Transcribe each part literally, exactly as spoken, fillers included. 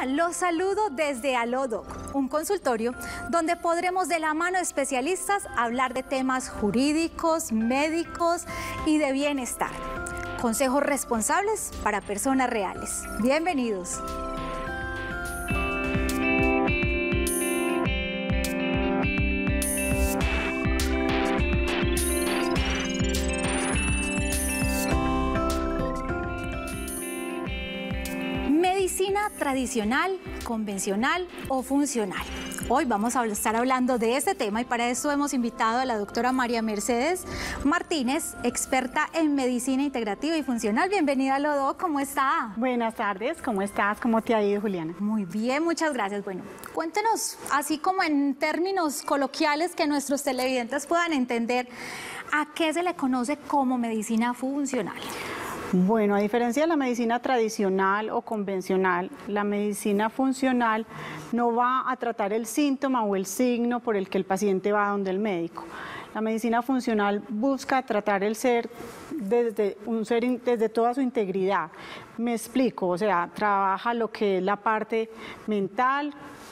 Hola, los saludo desde Alodoc, un consultorio donde podremos de la mano de especialistas hablar de temas jurídicos, médicos y de bienestar. Consejos responsables para personas reales. Bienvenidos. Medicina tradicional, convencional o funcional. Hoy vamos a estar hablando de este tema y para eso hemos invitado a la doctora María Mercedes Martínez, experta en medicina integrativa y funcional. Bienvenida a Alodoc, ¿cómo está? Buenas tardes, ¿cómo estás? ¿Cómo te ha ido, Juliana? Muy bien, muchas gracias. Bueno, cuéntenos, así como en términos coloquiales que nuestros televidentes puedan entender, ¿a qué se le conoce como medicina funcional? Bueno, a diferencia de la medicina tradicional o convencional, la medicina funcional no va a tratar el síntoma o el signo por el que el paciente va donde el médico. La medicina funcional busca tratar el ser desde, un ser desde toda su integridad. Me explico, o sea, trabaja lo que es la parte mental,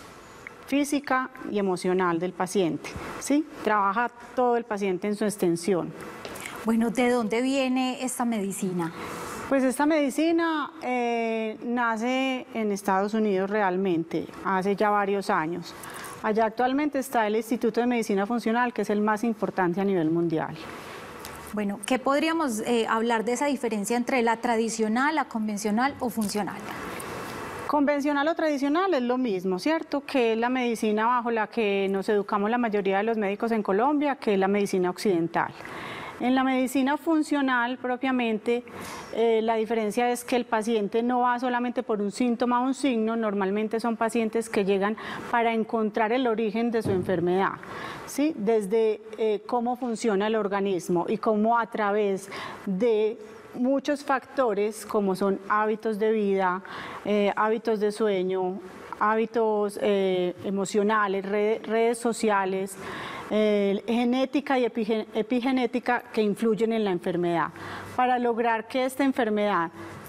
física y emocional del paciente, ¿sí? Trabaja todo el paciente en su extensión. Bueno, ¿de dónde viene esta medicina? Pues esta medicina eh, nace en Estados Unidos realmente, hace ya varios años. Allá actualmente está el Instituto de Medicina Funcional, que es el más importante a nivel mundial. Bueno, ¿qué podríamos eh, hablar de esa diferencia entre la tradicional, la convencional o funcional? Convencional o tradicional es lo mismo, ¿cierto? Que es la medicina bajo la que nos educamos la mayoría de los médicos en Colombia, que es la medicina occidental. En la medicina funcional propiamente, eh, la diferencia es que el paciente no va solamente por un síntoma o un signo, normalmente son pacientes que llegan para encontrar el origen de su enfermedad, ¿sí? Desde eh, cómo funciona el organismo y cómo a través de muchos factores como son hábitos de vida, eh, hábitos de sueño, hábitos eh, emocionales, red, redes sociales, Eh, genética y epigenética que influyen en la enfermedad, para lograr que esta enfermedad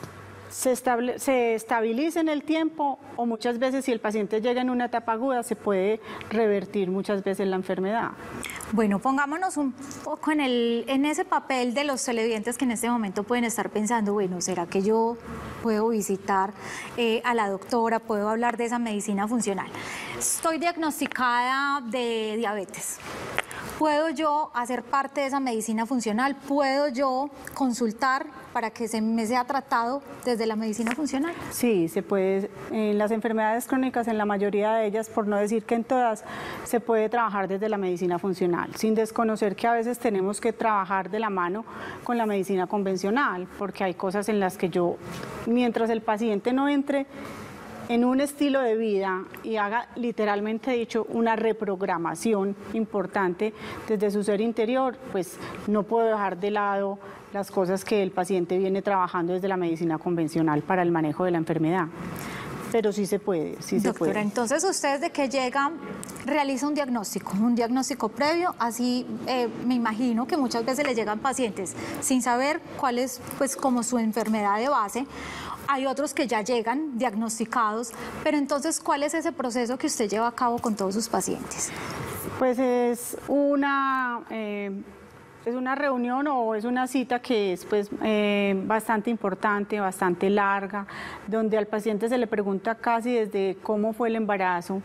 se, estable, se estabilice en el tiempo o muchas veces si el paciente llega en una etapa aguda se puede revertir muchas veces la enfermedad. Bueno, pongámonos un poco en, el, en ese papel de los televidentes que en este momento pueden estar pensando, bueno, ¿será que yo puedo visitar eh, a la doctora, puedo hablar de esa medicina funcional? Estoy diagnosticada de diabetes. ¿Puedo yo hacer parte de esa medicina funcional? ¿Puedo yo consultar para que se me sea tratado desde la medicina funcional? Sí, se puede. En las enfermedades crónicas, en la mayoría de ellas, por no decir que en todas, se puede trabajar desde la medicina funcional, sin desconocer que a veces tenemos que trabajar de la mano con la medicina convencional, porque hay cosas en las que yo, mientras el paciente no entre en un estilo de vida y haga, literalmente dicho, una reprogramación importante desde su ser interior, pues no puedo dejar de lado las cosas que el paciente viene trabajando desde la medicina convencional para el manejo de la enfermedad. Pero sí se puede, sí se puede. Doctora, entonces usted de que llega, realiza un diagnóstico, un diagnóstico previo, así eh, me imagino que muchas veces le llegan pacientes sin saber cuál es, pues, como su enfermedad de base. Hay otros que ya llegan diagnosticados, pero entonces, ¿cuál es ese proceso que usted lleva a cabo con todos sus pacientes? Pues es una... Eh, Es una reunión o es una cita que es pues, eh, bastante importante, bastante larga, donde al paciente se le pregunta casi desde cómo fue el embarazo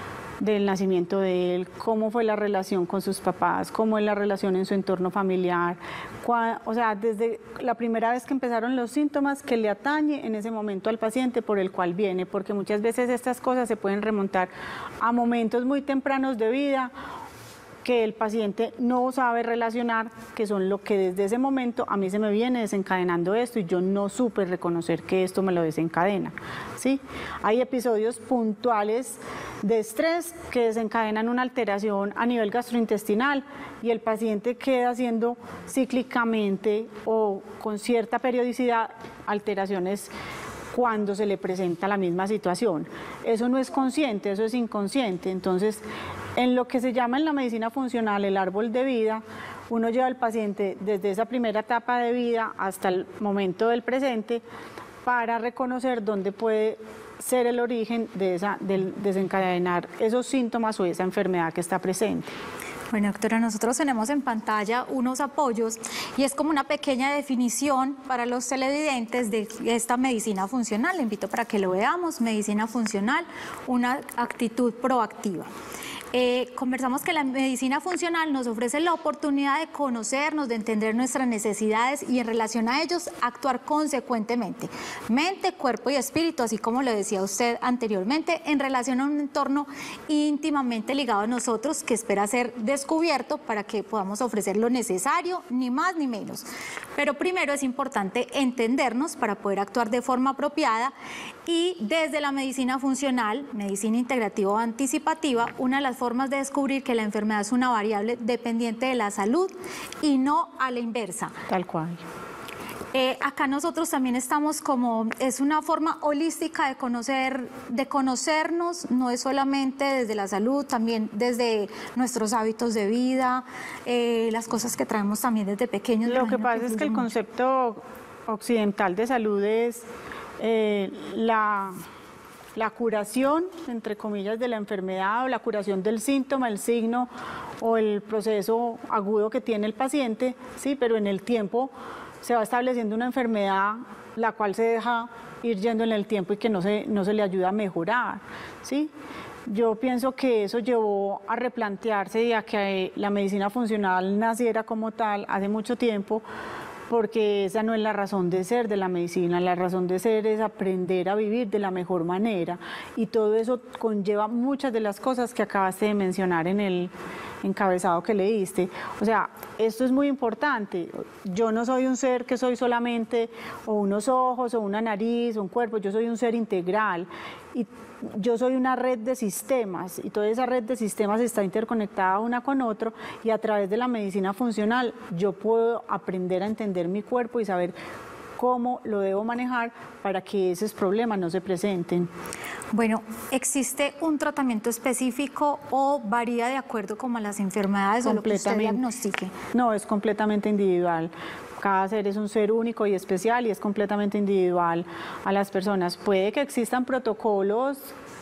del nacimiento de él, cómo fue la relación con sus papás, cómo es la relación en su entorno familiar, cua, o sea, desde la primera vez que empezaron los síntomas que le atañe en ese momento al paciente por el cual viene, porque muchas veces estas cosas se pueden remontar a momentos muy tempranos de vida que el paciente no sabe relacionar, que son lo que desde ese momento a mí se me viene desencadenando esto y yo no supe reconocer que esto me lo desencadena, ¿sí? Hay episodios puntuales de estrés que desencadenan una alteración a nivel gastrointestinal y el paciente queda haciendo cíclicamente o con cierta periodicidad alteraciones cuando se le presenta la misma situación. Eso no es consciente, eso es inconsciente. Entonces, en lo que se llama en la medicina funcional el árbol de vida, uno lleva al paciente desde esa primera etapa de vida hasta el momento del presente para reconocer dónde puede ser el origen de esa, del desencadenar esos síntomas o esa enfermedad que está presente. Bueno, doctora, nosotros tenemos en pantalla unos apoyos y es como una pequeña definición para los televidentes de esta medicina funcional. Le invito para que lo veamos. Medicina funcional, una actitud proactiva. Eh, conversamos que la medicina funcional nos ofrece la oportunidad de conocernos, de entender nuestras necesidades y en relación a ellos actuar consecuentemente. Mente, cuerpo y espíritu, así como lo decía usted anteriormente, en relación a un entorno íntimamente ligado a nosotros que espera ser descubierto para que podamos ofrecer lo necesario, ni más ni menos. Pero primero es importante entendernos para poder actuar de forma apropiada y desde la medicina funcional, medicina integrativa o anticipativa, una de las formas de descubrir que la enfermedad es una variable dependiente de la salud y no a la inversa. Tal cual. Eh, acá nosotros también estamos como, es una forma holística de conocer, de conocernos, no es solamente desde la salud, también desde nuestros hábitos de vida, eh, las cosas que traemos también desde pequeños. Lo que pasa es que el mucho. concepto occidental de salud es eh, la... la curación, entre comillas, de la enfermedad o la curación del síntoma, el signo o el proceso agudo que tiene el paciente, sí, pero en el tiempo se va estableciendo una enfermedad la cual se deja ir yendo en el tiempo y que no se, no se le ayuda a mejorar, sí. Yo pienso que eso llevó a replantearse y a que la medicina funcional naciera como tal hace mucho tiempo, porque esa no es la razón de ser de la medicina. La razón de ser es aprender a vivir de la mejor manera y todo eso conlleva muchas de las cosas que acabaste de mencionar en el encabezado que leíste. O sea, esto es muy importante. Yo no soy un ser que soy solamente o unos ojos o una nariz o un cuerpo, yo soy un ser integral y yo soy una red de sistemas y toda esa red de sistemas está interconectada una con otro y a través de la medicina funcional yo puedo aprender a entender mi cuerpo y saber cómo lo debo manejar para que esos problemas no se presenten. Bueno, ¿existe un tratamiento específico o varía de acuerdo como a las enfermedades o lo que usted diagnostique? No, es completamente individual. Cada ser es un ser único y especial y es completamente individual a las personas. Puede que existan protocolos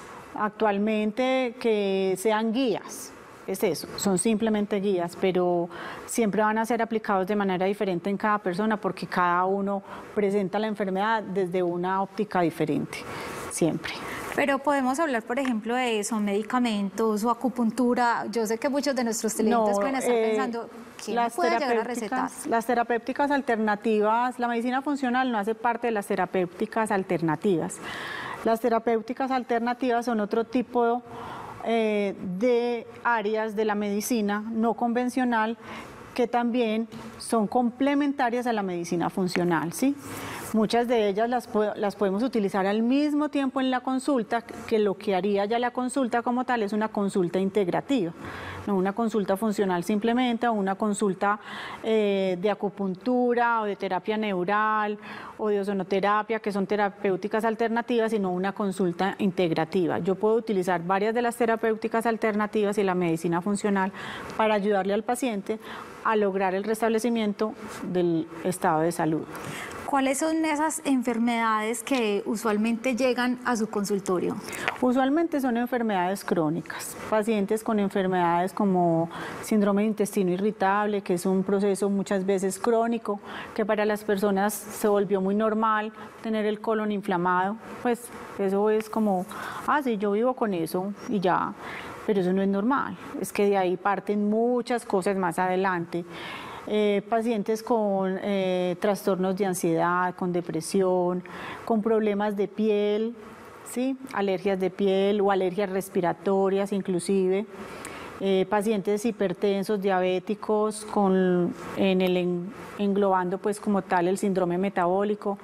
actualmente que sean guías, es eso, son simplemente guías, pero siempre van a ser aplicados de manera diferente en cada persona porque cada uno presenta la enfermedad desde una óptica diferente, siempre. Pero podemos hablar, por ejemplo, de eso, medicamentos o acupuntura. Yo sé que muchos de nuestros televidentes no, pueden estar eh, pensando, ¿quién me puede llegar a recetar? Las terapéuticas alternativas, la medicina funcional no hace parte de las terapéuticas alternativas. Las terapéuticas alternativas son otro tipo eh, de áreas de la medicina no convencional que también son complementarias a la medicina funcional, ¿sí? Muchas de ellas las, las podemos utilizar al mismo tiempo en la consulta, que lo que haría ya la consulta como tal es una consulta integrativa, no una consulta funcional simplemente, o una consulta eh, de acupuntura o de terapia neural o de ozonoterapia, que son terapéuticas alternativas, sino una consulta integrativa. Yo puedo utilizar varias de las terapéuticas alternativas y la medicina funcional para ayudarle al paciente a lograr el restablecimiento del estado de salud. ¿Cuáles son esas enfermedades que usualmente llegan a su consultorio? Usualmente son enfermedades crónicas, pacientes con enfermedades como síndrome de intestino irritable, que es un proceso muchas veces crónico, que para las personas se volvió muy normal tener el colon inflamado, pues eso es como, ah, sí, yo vivo con eso y ya, pero eso no es normal, es que de ahí parten muchas cosas más adelante. Eh, pacientes con eh, trastornos de ansiedad, con depresión, con problemas de piel, ¿sí? Alergias de piel o alergias respiratorias inclusive, eh, pacientes hipertensos, diabéticos, con, en el en, englobando pues como tal el síndrome metabólico.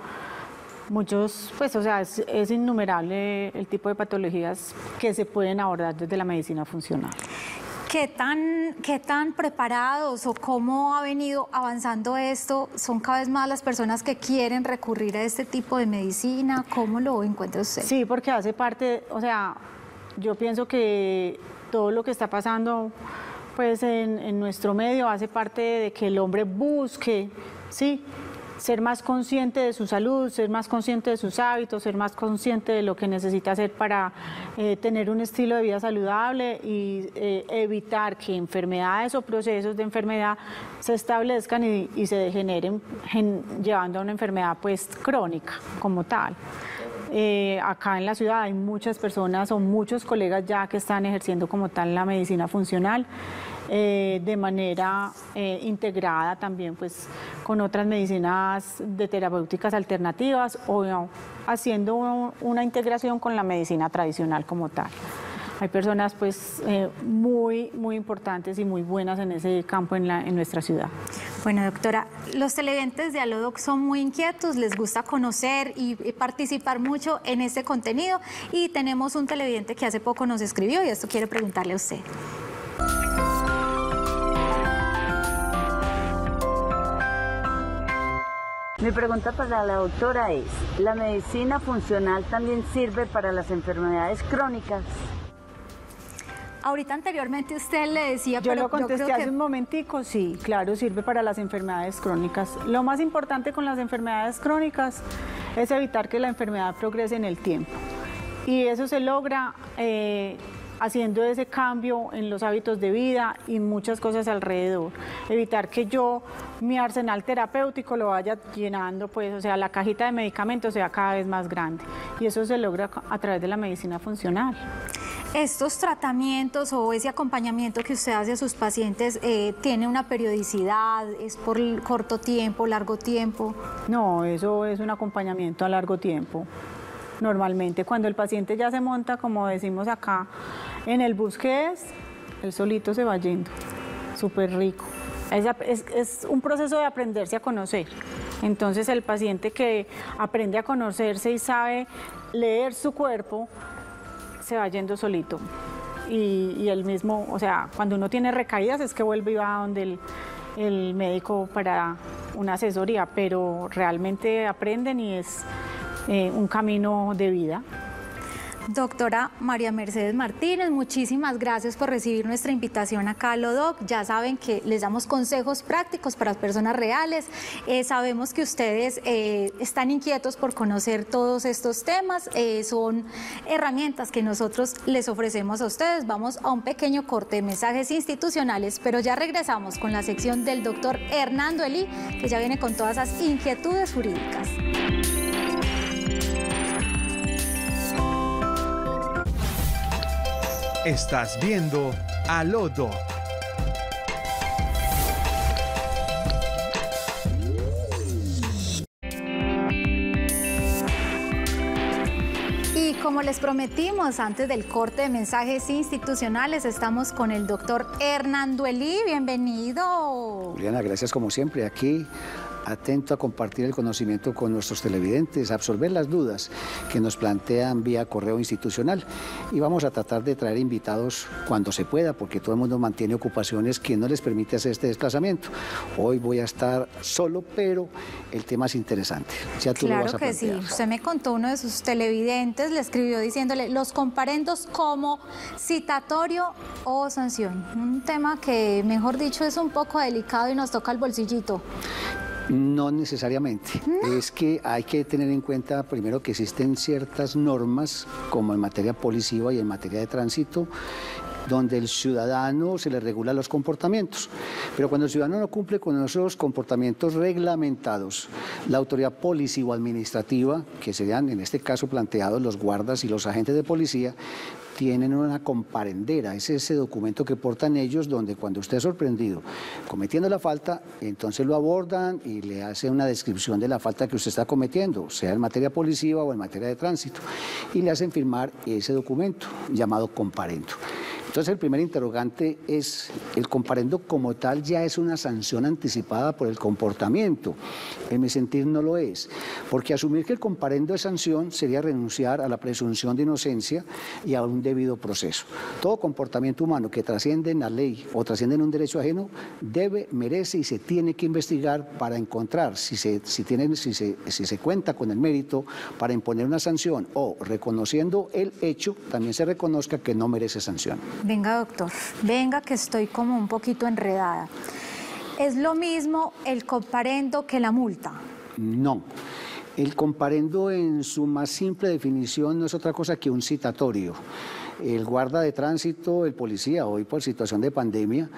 Muchos, pues o sea, es, es innumerable el tipo de patologías que se pueden abordar desde la medicina funcional. ¿Qué tan, ¿Qué tan preparados o cómo ha venido avanzando esto? ¿Son cada vez más las personas que quieren recurrir a este tipo de medicina? ¿Cómo lo encuentra usted? Sí, porque hace parte, o sea, yo pienso que todo lo que está pasando pues en, en nuestro medio hace parte de que el hombre busque, sí, ser más consciente de su salud, ser más consciente de sus hábitos, ser más consciente de lo que necesita hacer para eh, tener un estilo de vida saludable y eh, evitar que enfermedades o procesos de enfermedad se establezcan y, y se degeneren, gen, llevando a una enfermedad pues crónica como tal. Eh, acá en la ciudad hay muchas personas o muchos colegas ya que están ejerciendo como tal la medicina funcional eh, de manera eh, integrada también pues con otras medicinas de terapéuticas alternativas o no, haciendo un, una integración con la medicina tradicional como tal. Hay personas pues eh, muy, muy importantes y muy buenas en ese campo en, la, en nuestra ciudad. Bueno, doctora, los televidentes de Alodoc son muy inquietos, les gusta conocer y participar mucho en este contenido y tenemos un televidente que hace poco nos escribió y esto quiere preguntarle a usted. Mi pregunta para la doctora es, ¿la medicina funcional también sirve para las enfermedades crónicas? Ahorita anteriormente usted le decía, yo pero lo contesté yo creo hace que... un momentico, sí, claro, sirve para las enfermedades crónicas. Lo más importante con las enfermedades crónicas es evitar que la enfermedad progrese en el tiempo. Y eso se logra eh, haciendo ese cambio en los hábitos de vida y muchas cosas alrededor. Evitar que yo, mi arsenal terapéutico lo vaya llenando, pues, o sea, la cajita de medicamentos sea cada vez más grande. Y eso se logra a través de la medicina funcional. ¿Estos tratamientos o ese acompañamiento que usted hace a sus pacientes eh, tiene una periodicidad? ¿Es por corto tiempo, largo tiempo? No, eso es un acompañamiento a largo tiempo. Normalmente cuando el paciente ya se monta, como decimos acá, en el bus que es, él solito se va yendo, súper rico. Es, es, es un proceso de aprenderse a conocer. Entonces el paciente que aprende a conocerse y sabe leer su cuerpo, se va yendo solito. Y, y el mismo, o sea, cuando uno tiene recaídas es que vuelve y va donde el, el médico para una asesoría, pero realmente aprenden y es eh, un camino de vida. Doctora María Mercedes Martínez, muchísimas gracias por recibir nuestra invitación acá a Alodoc. Ya saben que les damos consejos prácticos para personas reales. Eh, sabemos que ustedes eh, están inquietos por conocer todos estos temas. Eh, son herramientas que nosotros les ofrecemos a ustedes. Vamos a un pequeño corte de mensajes institucionales, pero ya regresamos con la sección del doctor Hernando Elí, que ya viene con todas esas inquietudes jurídicas. Estás viendo Alodoc. Y como les prometimos antes del corte de mensajes institucionales, estamos con el doctor Hernando Elí. Bienvenido. Juliana, gracias como siempre aquí. Atento a compartir el conocimiento con nuestros televidentes, a absorber las dudas que nos plantean vía correo institucional y vamos a tratar de traer invitados cuando se pueda porque todo el mundo mantiene ocupaciones que no les permite hacer este desplazamiento. Hoy voy a estar solo, pero el tema es interesante. Ya tú claro lo vas a que plantear. sí. Usted me contó, uno de sus televidentes le escribió diciéndole los comparendos como citatorio o sanción. Un tema que, mejor dicho, es un poco delicado y nos toca el bolsillito. No necesariamente. ¿No? Es que hay que tener en cuenta primero que existen ciertas normas, como en materia policiva y en materia de tránsito, donde el ciudadano se le regula los comportamientos. Pero cuando el ciudadano no cumple con esos comportamientos reglamentados, la autoridad policiva o administrativa, que serían en este caso planteados los guardas y los agentes de policía, tienen una comparendera, es ese documento que portan ellos donde cuando usted es sorprendido cometiendo la falta, entonces lo abordan y le hacen una descripción de la falta que usted está cometiendo, sea en materia policiva o en materia de tránsito, y le hacen firmar ese documento llamado comparendo. Entonces el primer interrogante es, ¿el comparendo como tal ya es una sanción anticipada por el comportamiento? En mi sentir no lo es, porque asumir que el comparendo es sanción sería renunciar a la presunción de inocencia y a un debido proceso. Todo comportamiento humano que trasciende en la ley o trasciende en un derecho ajeno debe, merece y se tiene que investigar para encontrar si se, si tiene, si se, si se cuenta con el mérito para imponer una sanción o reconociendo el hecho, también se reconozca que no merece sanción. Venga, doctor, venga que estoy como un poquito enredada. ¿Es lo mismo el comparendo que la multa? No. El comparendo en su más simple definición no es otra cosa que un citatorio. El guarda de tránsito, el policía, hoy por situación de pandemia,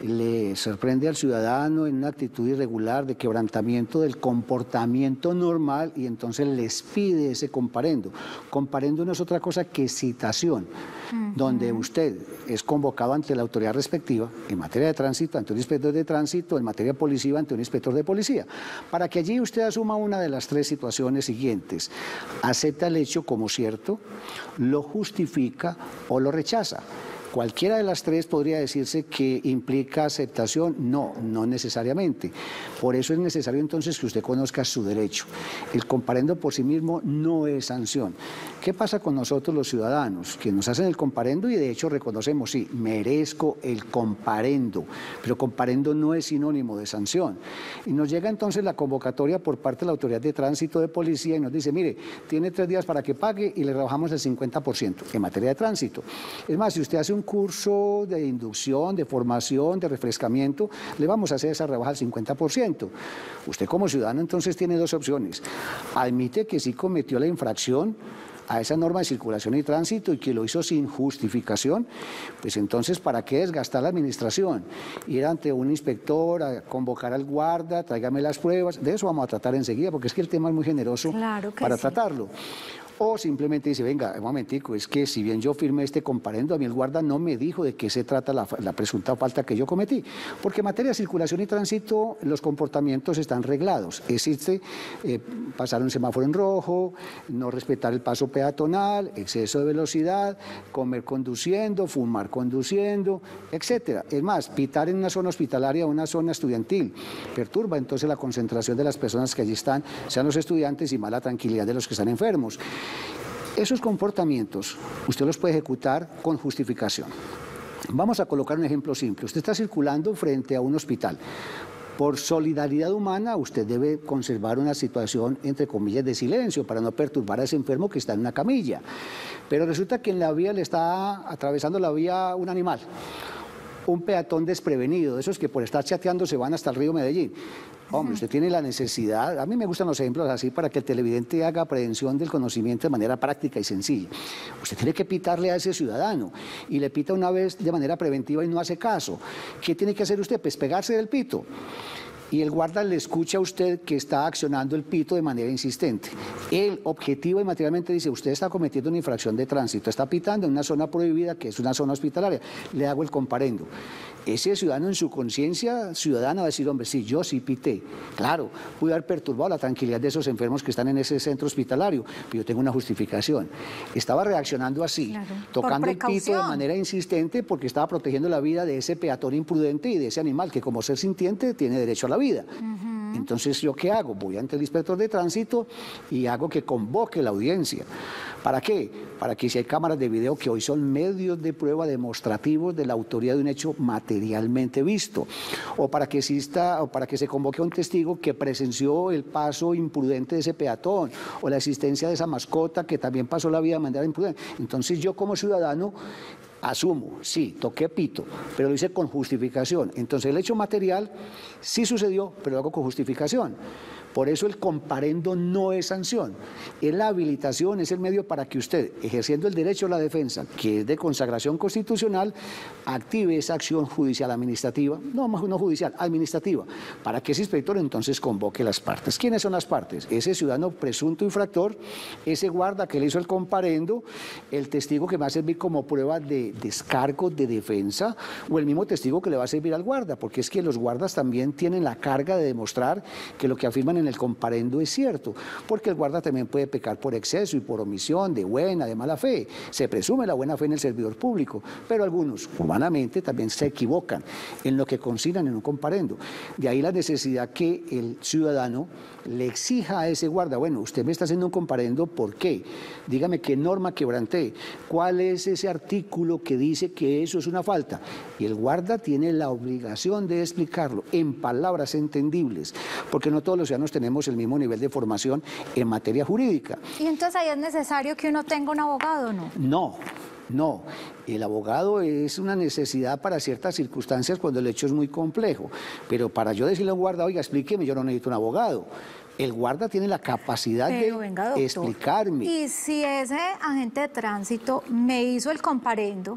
le sorprende al ciudadano en una actitud irregular de quebrantamiento del comportamiento normal y entonces les pide ese comparendo. Comparendo no es otra cosa que citación, uh-huh. donde usted es convocado ante la autoridad respectiva, en materia de tránsito, ante un inspector de tránsito, en materia policiva, ante un inspector de policía, para que allí usted asuma una de las tres situaciones siguientes. Acepta el hecho como cierto, lo justifica o lo rechaza. Cualquiera de las tres podría decirse que implica aceptación. No, no necesariamente. Por eso es necesario entonces que usted conozca su derecho. El comparendo por sí mismo no es sanción. ¿Qué pasa con nosotros los ciudadanos? Que nos hacen el comparendo y de hecho reconocemos, sí, merezco el comparendo, pero comparendo no es sinónimo de sanción. Y nos llega entonces la convocatoria por parte de la autoridad de tránsito de policía y nos dice, mire, tiene tres días para que pague y le rebajamos el cincuenta por ciento en materia de tránsito. Es más, si usted hace un curso de inducción, de formación, de refrescamiento, le vamos a hacer esa rebaja al cincuenta por ciento. Usted como ciudadano entonces tiene dos opciones. Admite que sí cometió la infracción a esa norma de circulación y tránsito y que lo hizo sin justificación, pues entonces ¿para qué desgastar la administración? Ir ante un inspector, a convocar al guarda, tráigame las pruebas, de eso vamos a tratar enseguida porque es que el tema es muy generoso claro que para sí. tratarlo. O simplemente dice, venga, un momentico, es que si bien yo firmé este comparendo, a mí el guarda no me dijo de qué se trata la, la presunta falta que yo cometí. Porque en materia de circulación y tránsito, los comportamientos están reglados. Existe eh, pasar un semáforo en rojo, no respetar el paso peatonal, exceso de velocidad, comer conduciendo, fumar conduciendo, etcétera. Es más, pitar en una zona hospitalaria o una zona estudiantil perturba entonces la concentración de las personas que allí están, sean los estudiantes y más la tranquilidad de los que están enfermos. Esos comportamientos usted los puede ejecutar con justificación. Vamos a colocar un ejemplo simple. Usted está circulando frente a un hospital. Por solidaridad humana, usted debe conservar una situación, entre comillas, de silencio para no perturbar a ese enfermo que está en una camilla. Pero resulta que en la vía le está atravesando la vía un animal, un peatón desprevenido, de esos que por estar chateando se van hasta el río Medellín. Hombre, usted tiene la necesidad, a mí me gustan los ejemplos así para que el televidente haga aprehensión del conocimiento de manera práctica y sencilla. Usted tiene que pitarle a ese ciudadano y le pita una vez de manera preventiva y no hace caso. ¿Qué tiene que hacer usted? Pues pegarse del pito. Y el guarda le escucha a usted que está accionando el pito de manera insistente. Él, objetivo y materialmente dice, usted está cometiendo una infracción de tránsito, está pitando en una zona prohibida que es una zona hospitalaria, le hago el comparendo. Ese ciudadano en su conciencia ciudadana va a decir, hombre, sí, yo sí pité. Claro, pude haber perturbado la tranquilidad de esos enfermos que están en ese centro hospitalario, pero yo tengo una justificación. Estaba reaccionando así, claro, tocando el pito de manera insistente porque estaba protegiendo la vida de ese peatón imprudente y de ese animal que como ser sintiente tiene derecho a la vida. Uh-huh. Entonces, ¿yo qué hago? Voy ante el inspector de tránsito y hago que convoque la audiencia. ¿Para qué? Para que si hay cámaras de video que hoy son medios de prueba demostrativos de la autoría de un hecho materialmente visto, o para que exista, o para que se convoque a un testigo que presenció el paso imprudente de ese peatón, o la existencia de esa mascota que también pasó la vida de manera imprudente. Entonces yo como ciudadano asumo, sí, toqué pito, pero lo hice con justificación. Entonces el hecho material sí sucedió, pero lo hago con justificación. Por eso el comparendo no es sanción, es la habilitación, es el medio para que usted, ejerciendo el derecho a la defensa, que es de consagración constitucional, active esa acción judicial administrativa, no, no judicial, administrativa, para que ese inspector entonces convoque las partes. ¿Quiénes son las partes? Ese ciudadano presunto infractor, ese guarda que le hizo el comparendo, el testigo que va a servir como prueba de descargo de defensa, o el mismo testigo que le va a servir al guarda, porque es que los guardas también tienen la carga de demostrar que lo que afirman en en el comparendo es cierto, porque el guarda también puede pecar por exceso y por omisión, de buena, de mala fe. Se presume la buena fe en el servidor público, pero algunos humanamente también se equivocan en lo que consignan en un comparendo. De ahí la necesidad que el ciudadano le exija a ese guarda, bueno, usted me está haciendo un comparendo, ¿por qué? Dígame qué norma quebranté, cuál es ese artículo que dice que eso es una falta. Y el guarda tiene la obligación de explicarlo en palabras entendibles, porque no todos los ciudadanos tenemos el mismo nivel de formación en materia jurídica. ¿Y entonces ahí es necesario que uno tenga un abogado o no? No. No, el abogado es una necesidad para ciertas circunstancias cuando el hecho es muy complejo, pero para yo decirle a un guarda, oiga, explíqueme, yo no necesito un abogado. El guarda tiene la capacidad Pero, de venga, doctor, explicarme. Y si ese agente de tránsito me hizo el comparendo,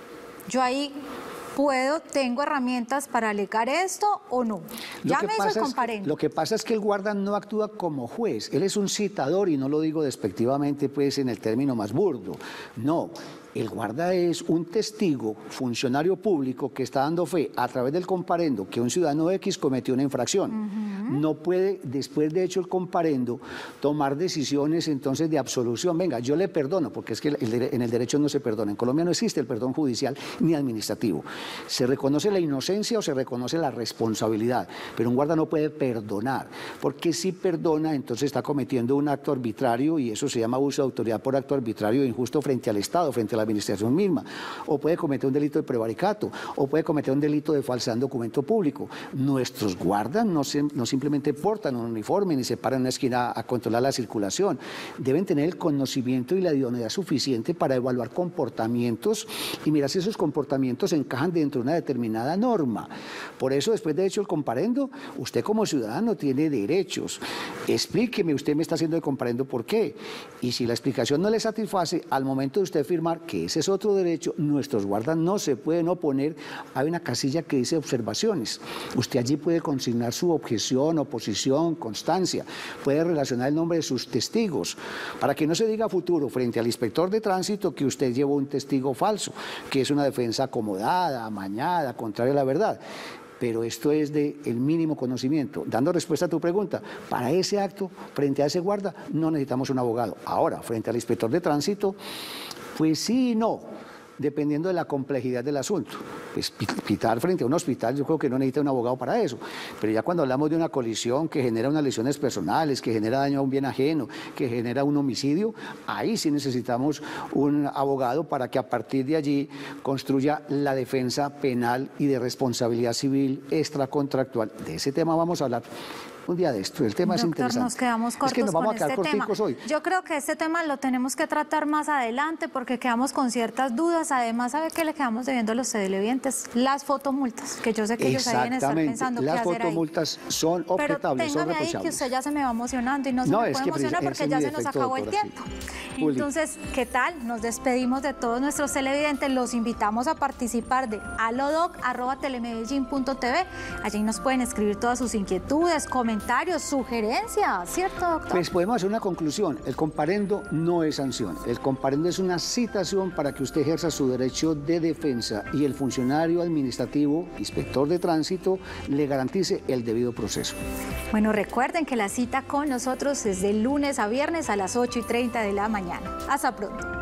yo ahí puedo, tengo herramientas para alegar esto o no. Lo Ya que me hizo pasa el es- comparendo. Lo que pasa es que el guarda no actúa como juez, él es un citador y no lo digo despectivamente pues en el término más burdo, no. El guarda es un testigo, funcionario público que está dando fe a través del comparendo que un ciudadano X cometió una infracción. Uh-huh. No puede, después de hecho el comparendo, tomar decisiones entonces de absolución. Venga, yo le perdono, porque es que el, en el derecho no se perdona. En Colombia no existe el perdón judicial ni administrativo. Se reconoce la inocencia o se reconoce la responsabilidad, pero un guarda no puede perdonar, porque si perdona, entonces está cometiendo un acto arbitrario y eso se llama abuso de autoridad por acto arbitrario e injusto frente al Estado, frente a la administración misma, o puede cometer un delito de prevaricato, o puede cometer un delito de falsedad en documento público. Nuestros guardas no, se, no simplemente portan un uniforme ni se paran en una esquina a controlar la circulación, deben tener el conocimiento y la idoneidad suficiente para evaluar comportamientos y mirar si esos comportamientos encajan dentro de una determinada norma. Por eso, después de hecho el comparendo, usted como ciudadano tiene derechos. Explíqueme, usted me está haciendo el comparendo, ¿por qué? Y si la explicación no le satisface, al momento de usted firmar que ese es otro derecho, nuestros guardas no se pueden oponer. Hay una casilla que dice observaciones. Usted allí puede consignar su objeción, oposición, constancia. Puede relacionar el nombre de sus testigos para que no se diga a futuro frente al inspector de tránsito que usted llevó un testigo falso, que es una defensa acomodada, amañada, contraria a la verdad. Pero esto es de el mínimo conocimiento. Dando respuesta a tu pregunta, para ese acto, frente a ese guarda, no necesitamos un abogado. Ahora, frente al inspector de tránsito, pues sí y no, dependiendo de la complejidad del asunto. Pues pitar frente a un hospital, yo creo que no necesita un abogado para eso, pero ya cuando hablamos de una colisión que genera unas lesiones personales, que genera daño a un bien ajeno, que genera un homicidio, ahí sí necesitamos un abogado para que a partir de allí construya la defensa penal y de responsabilidad civil extracontractual. De ese tema vamos a hablar un día de esto. El tema Doctor, es interesante. nos quedamos cortos es que nos vamos con a quedar este tema. corticos hoy. Yo creo que este tema lo tenemos que tratar más adelante porque quedamos con ciertas dudas. Además, ¿sabe qué le quedamos debiendo a los televidentes? Las fotomultas, que yo sé que ellos ahí deben estar pensando qué las hacer ahí. fotomultas son objetables, son Pero téngame ahí que reprochables. usted ya se me va emocionando y no se No, me es puede que emocionar ese porque es ya mi se nos defecto, acabó el doctora, tiempo. sí. Juli. Entonces, ¿qué tal? Nos despedimos de todos nuestros televidentes. Los invitamos a participar de alodoc arroba telemedellín punto t v. Allí nos pueden escribir todas sus inquietudes, comentarios, sugerencias. ¿Cierto, doctor? Pues podemos hacer una conclusión. El comparendo no es sanción. El comparendo es una citación para que usted ejerza su derecho de defensa y el funcionario administrativo, inspector de tránsito, le garantice el debido proceso. Bueno, recuerden que la cita con nosotros es de lunes a viernes a las ocho y treinta de la mañana. Hasta pronto.